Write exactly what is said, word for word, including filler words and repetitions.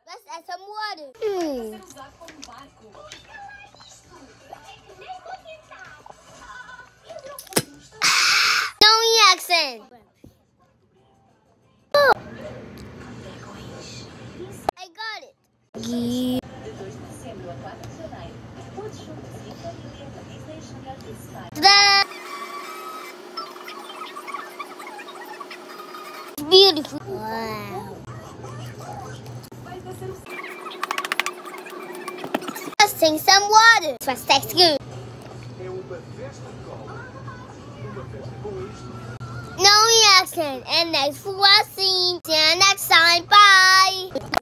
Let's add some water. Hmm. No reaction. Oh. I got it. Yeah. Ta-da! It's beautiful. Wow. Testing some water. Let's taste good. No reaction. And thanks for watching. See you next time. Bye.